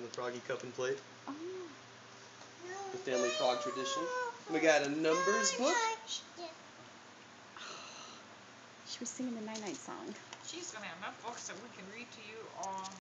on the froggy cup and plate. Oh. The family frog tradition. We got a numbers book. She was singing the night-night song. She's going to have enough books that we can read to you all.